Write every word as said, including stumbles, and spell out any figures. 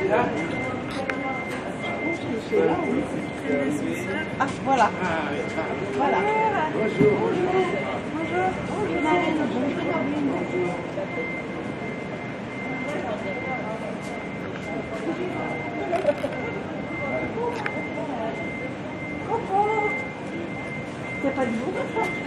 C'est là, oui. Ah, voilà. Voilà. Bonjour, bonjour. Bonjour. Bonjour, Marine. Bonjour, Marine. Coucou. T'as pas de boue?